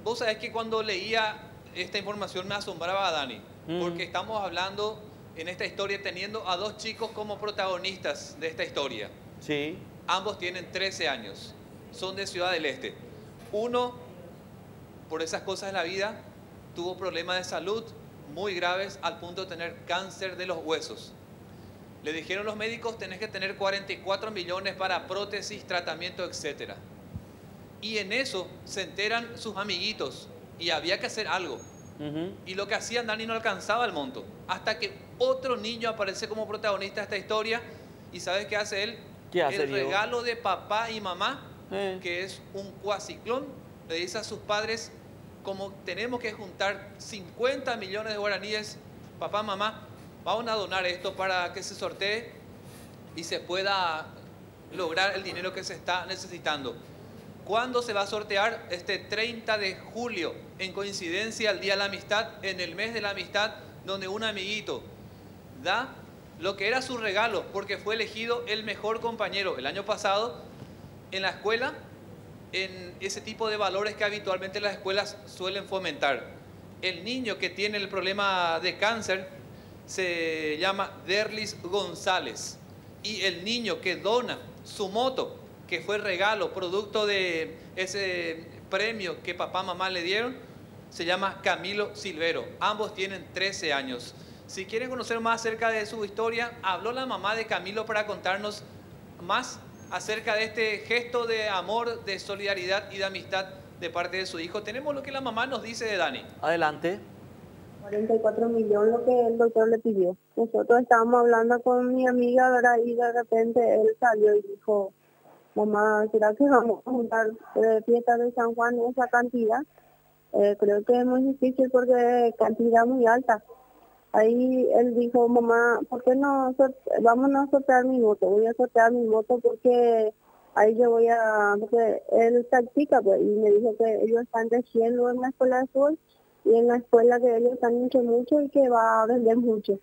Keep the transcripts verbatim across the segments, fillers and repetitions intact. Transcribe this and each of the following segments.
Vos sabés que cuando leía esta información me asombraba, Dani, Mm. porque estamos hablando en esta historia teniendo a dos chicos como protagonistas de esta historia. Sí. Ambos tienen trece años, son de Ciudad del Este. Uno, por esas cosas de la vida, tuvo problemas de salud muy graves al punto de tener cáncer de los huesos. Le dijeron los médicos, tenés que tener cuarenta y cuatro millones para prótesis, tratamiento, etcétera. Y en eso se enteran sus amiguitos y había que hacer algo. Ujú. Y lo que hacían, Dani, no alcanzaba el monto. Hasta que otro niño aparece como protagonista de esta historia. ¿Y sabes qué hace él? ¿Qué hace, El Diego? regalo de papá y mamá, Eh. que es un cuaciclón, le dice a sus padres, como tenemos que juntar cincuenta millones de guaraníes, papá, mamá, vamos a donar esto para que se sortee y se pueda lograr el dinero que se está necesitando. ¿Cuándo se va a sortear? Este treinta de julio, en coincidencia al Día de la Amistad, en el mes de la amistad, donde un amiguito da lo que era su regalo, porque fue elegido el mejor compañero el año pasado en la escuela, en ese tipo de valores que habitualmente las escuelas suelen fomentar. El niño que tiene el problema de cáncer se llama Derlis González, y el niño que dona su moto, que fue regalo, producto de ese premio que papá y mamá le dieron, se llama Camilo Silvero. Ambos tienen trece años. Si quieren conocer más acerca de su historia, habló la mamá de Camilo para contarnos más acerca de este gesto de amor, de solidaridad y de amistad de parte de su hijo. Tenemos lo que la mamá nos dice de Dani. Adelante. cuarenta y cuatro millones lo que el doctor le pidió. Nosotros estábamos hablando con mi amiga, ¿verdad? Y de repente él salió y dijo, mamá, ¿será que vamos a juntar eh, fiestas de San Juan esa cantidad? Eh, creo que es muy difícil porque es cantidad muy alta. Ahí él dijo, mamá, ¿por qué no sort- vamos a sortear mi moto? Voy a sortear mi moto porque ahí yo voy a, porque él practica, pues, y me dijo que ellos están creciendo en la escuela de fútbol y en la escuela que ellos están mucho, mucho y que va a vender mucho.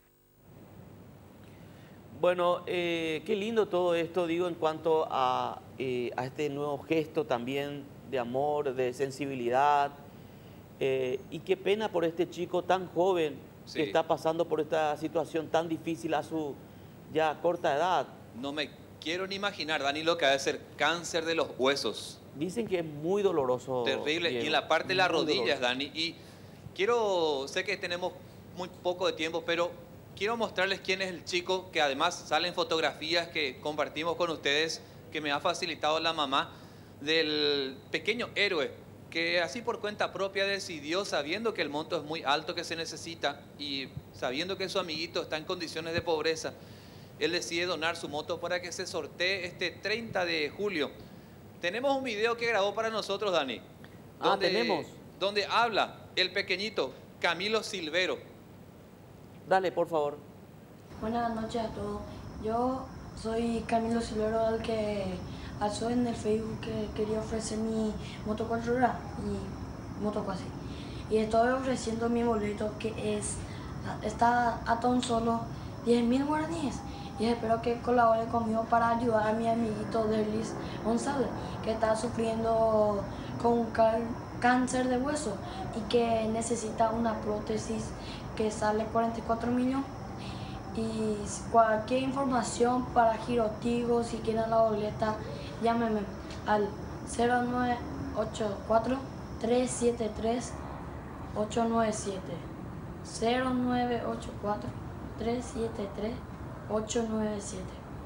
Bueno, eh, qué lindo todo esto, digo, en cuanto a, eh, a este nuevo gesto también de amor, de sensibilidad. Eh, y qué pena por este chico tan joven Sí. que está pasando por esta situación tan difícil a su ya corta edad. No me quiero ni imaginar, Dani, lo que ha de ser cáncer de los huesos. Dicen que es muy doloroso. Terrible. Diego, Y en la parte de las muy rodillas, doloroso. Dani. Y quiero, sé que tenemos muy poco de tiempo, pero quiero mostrarles quién es el chico, que además salen fotografías que compartimos con ustedes, que me ha facilitado la mamá, del pequeño héroe, que así por cuenta propia decidió, sabiendo que el monto es muy alto que se necesita y sabiendo que su amiguito está en condiciones de pobreza, él decide donar su moto para que se sortee este treinta de julio. Tenemos un video que grabó para nosotros, Dani. Ah, tenemos. Donde habla el pequeñito Camilo Silvero. Dale, por favor. Buenas noches a todos. Yo soy Camilo Silvero, el que alzó en el Facebook que quería ofrecer mi moto cuatro horas y moto cuasi. Y estoy ofreciendo mi boleto que es está a tan solo diez mil guaraníes. Y espero que colaboren conmigo para ayudar a mi amiguito Derlis González, que está sufriendo con cáncer de hueso y que necesita una prótesis que sale cuarenta y cuatro millones. Y cualquier información para Girotigo, si quieren la boleta, llámenme al cero nueve ocho cuatro, tres siete tres, ocho nueve siete. cero nueve ocho cuatro, tres siete tres, ocho nueve siete.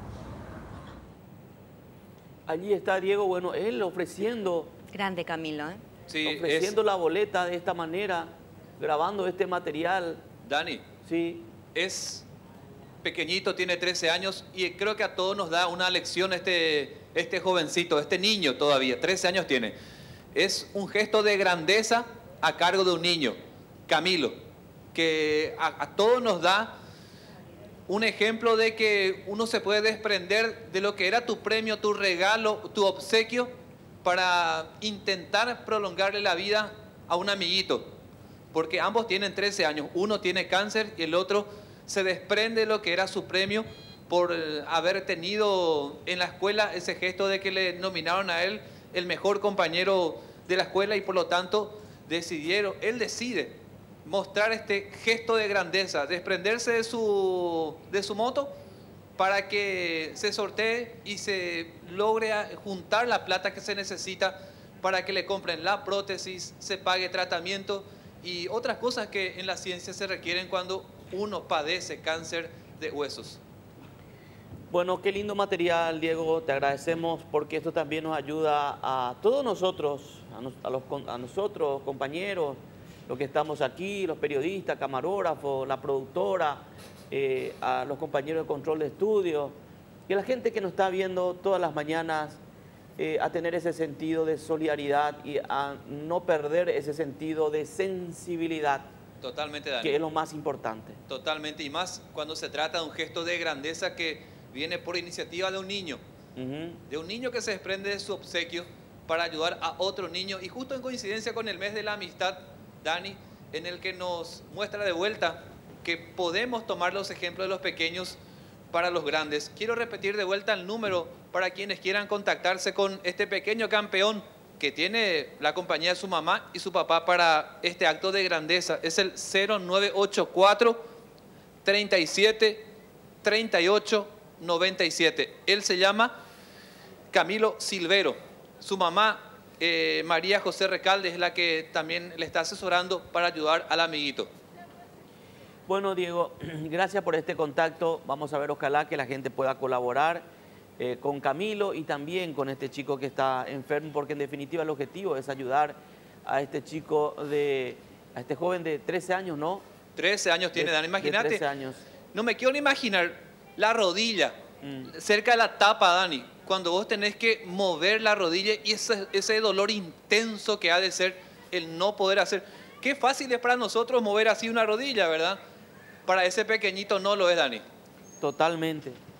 Allí está Diego, bueno, él ofreciendo, Grande Camilo, ¿eh? Sí, ofreciendo es, la boleta de esta manera, grabando este material. Dani, Sí, es pequeñito, tiene trece años y creo que a todos nos da una lección este, este jovencito, este niño todavía, trece años tiene. Es un gesto de grandeza a cargo de un niño, Camilo, que a, a todos nos da un ejemplo de que uno se puede desprender de lo que era tu premio, tu regalo, tu obsequio, para intentar prolongarle la vida a un amiguito. Porque ambos tienen trece años, uno tiene cáncer y el otro se desprende de lo que era su premio por haber tenido en la escuela ese gesto de que le nominaron a él el mejor compañero de la escuela y por lo tanto decidieron, él decide mostrar este gesto de grandeza, desprenderse de su, de su moto para que se sortee y se logre juntar la plata que se necesita para que le compren la prótesis, se pague tratamiento y otras cosas que en la ciencia se requieren cuando uno padece cáncer de huesos. Bueno, qué lindo material, Diego, te agradecemos porque esto también nos ayuda a todos nosotros, a, nos, a, los, a nosotros, compañeros, los que estamos aquí, los periodistas, camarógrafos, la productora, eh, a los compañeros de control de estudio, y a la gente que nos está viendo todas las mañanas, eh, a tener ese sentido de solidaridad y a no perder ese sentido de sensibilidad. Totalmente, Dani. Que es lo más importante. Totalmente, y más cuando se trata de un gesto de grandeza que viene por iniciativa de un niño, uh-huh. de un niño que se desprende de su obsequio para ayudar a otro niño, y justo en coincidencia con el mes de la amistad, Dani, en el que nos muestra de vuelta que podemos tomar los ejemplos de los pequeños para los grandes. Quiero repetir de vuelta el número para quienes quieran contactarse con este pequeño campeón que tiene la compañía de su mamá y su papá para este acto de grandeza. Es el cero nueve ocho cuatro, treinta y siete, treinta y ocho, noventa y siete. Él se llama Camilo Silvero. Su mamá, eh, María José Recalde, es la que también le está asesorando para ayudar al amiguito. Bueno, Diego, gracias por este contacto. Vamos a ver, ojalá que la gente pueda colaborar eh, con Camilo y también con este chico que está enfermo, porque en definitiva el objetivo es ayudar a este chico, de, a este joven de trece años, ¿no? trece años tiene, Dan, imagínate. trece años. No me quiero ni imaginar la rodilla mm. cerca de la tapa, Dani, cuando vos tenés que mover la rodilla y ese, ese dolor intenso que ha de ser el no poder hacer. Qué fácil es para nosotros mover así una rodilla, ¿verdad? Para ese pequeñito no lo es, Dani. Totalmente.